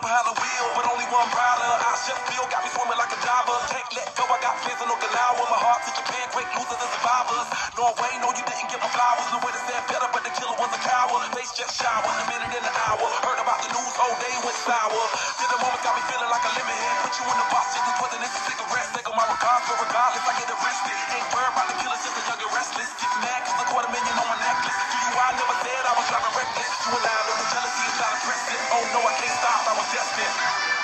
behind the wheel, but only one rider. I just feel got me swimming like a diver. Can't let go, I got plans in Okinawa. My heart to Japan, great losers and survivors. Norway, no, you didn't give my flowers. The way to stand better, but the killer was a coward. Face just shower, a minute in an hour. Heard about the news, whole day went sour. Did the moment got me feeling like a lemon head. Put you in the box, just as whether this is cigarettes. Take on my regards, but regardless, I get arrested. Ain't worried about the killers, just a young and restless. Get mad, cause a $250,000 on my necklace. To you, I never said I was driving reckless. You allowed the jealousy is not impressive. Oh no, I can't stop, I was destined.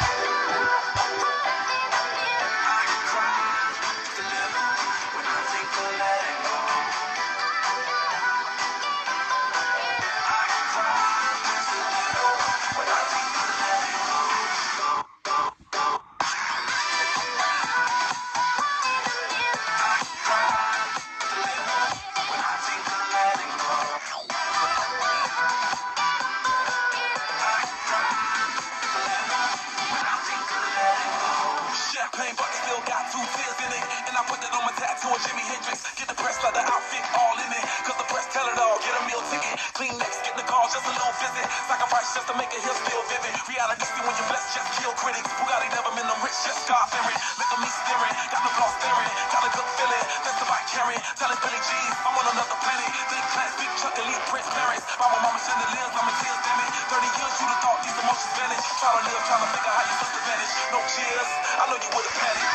Champagne, but still got 2 tears in it. And I put that on my tattoo of Jimi Hendrix. Get the press like the outfit all in it. Cause the press tell it all, get a meal ticket. Clean next, get the call, just a little visit. Sacrifice just to make it here still vivid. Reality see when you're blessed, just kill critics. Bugatti never been no rich, just God fearing. Look at me staring, got the flaw staring. Got a good feeling, that's the bike carrying. Telling Billy G's, I'm on another planet. Think class, big truck, elite Prince parents. Mama, mama, send the lives, I'm in tears, damn it. 30 years, you'd have thought these emotions vanish. Try to live, trying to figure how your sister vanished. No cheers, I know you would've panicked.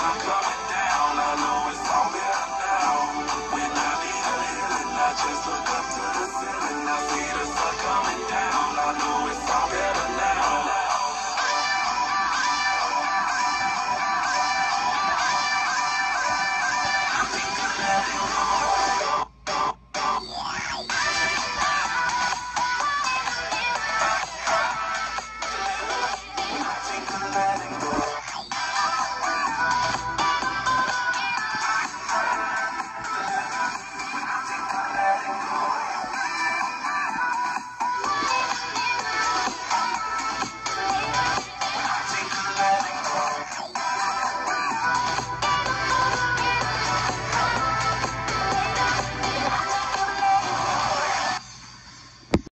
Just look